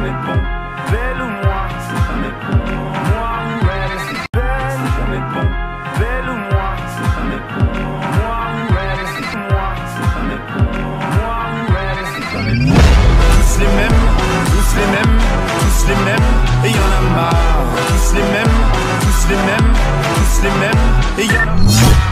jamais bon. Belle ou moi, c'est jamais bon. Moi ou elle, belle, c'est jamais bon. Belle ou moi, c'est jamais bon. Moi ou elle, moi, c'est jamais bon. Moi ou elle, c'est jamais bon. Tous les mêmes, tous les mêmes, tous les mêmes, et y'en a marre. Tous les mêmes, tous les mêmes, tous les mêmes, et y'en a marre.